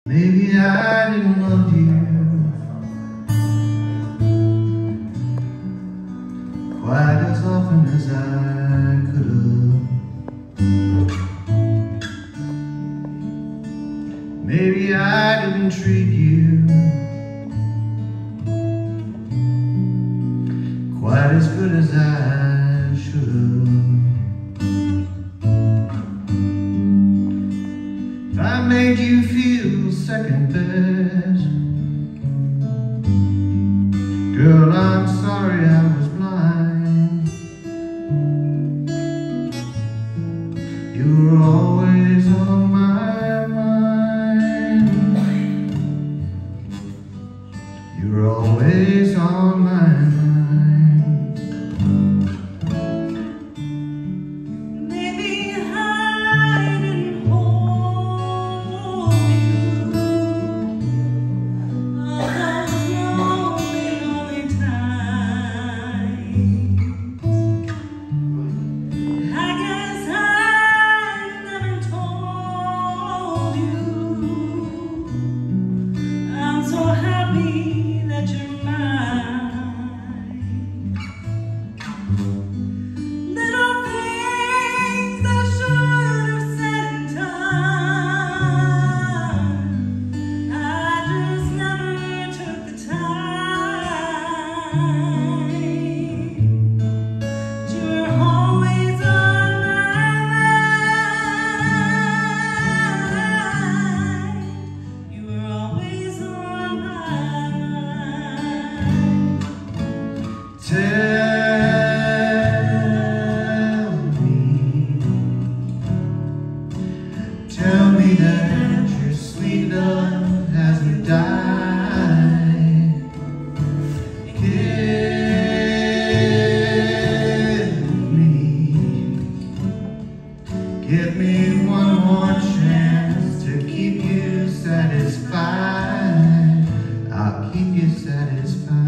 Maybe I didn't love you quite as often as I could have. Maybe I didn't treat you quite as good as I should have. If I made you feel second best, girl, I'm sorry I was blind. You were always on my mind. You were always on my mind. Tell me that your sweet love hasn't died. Give me one more chance to keep you satisfied. I'll keep you satisfied.